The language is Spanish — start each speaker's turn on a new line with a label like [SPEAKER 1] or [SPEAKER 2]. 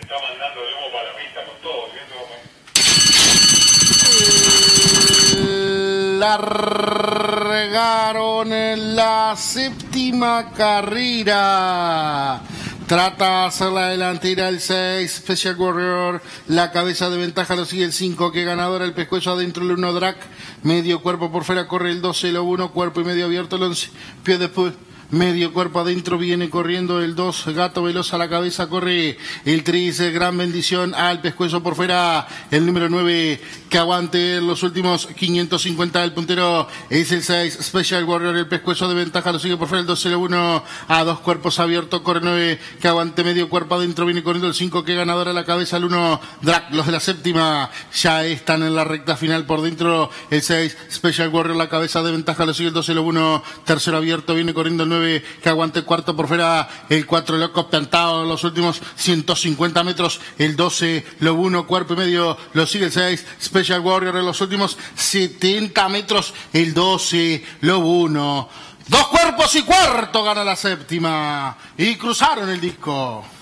[SPEAKER 1] está mandando el humo para la pista con todo,
[SPEAKER 2] Largaron en la séptima carrera. Trata de hacer la delantera el 6, Special Warrior. La cabeza de ventaja lo sigue el 5, que ganadora el pescuezo adentro el 1, Drac. Medio cuerpo por fuera corre el 12, lo 1, cuerpo y medio abierto el 11. Pie después. Medio cuerpo adentro viene corriendo el 2, Gato Veloz a la cabeza corre el 3, Gran Bendición al pescuezo por fuera el número 9, que aguante los últimos 550 del puntero es el 6, Special Warrior, el pescuezo de ventaja lo sigue por fuera el 12, 1 a 2 cuerpos abiertos corre 9, que aguante medio cuerpo adentro viene corriendo el 5, que ganadora a la cabeza el 1, Drac. Los de la séptima ya están en la recta final por dentro el 6, Special Warrior, la cabeza de ventaja lo sigue el 12, 1, tercero abierto viene corriendo el 9, que aguante cuarto por fuera el 4, Loco plantado en los últimos 150 metros el 12, lo 1, cuerpo y medio lo sigue el 6, Special Warrior en los últimos 70 metros el 12, lo 1, 2 cuerpos y cuarto gana la séptima y cruzaron el disco.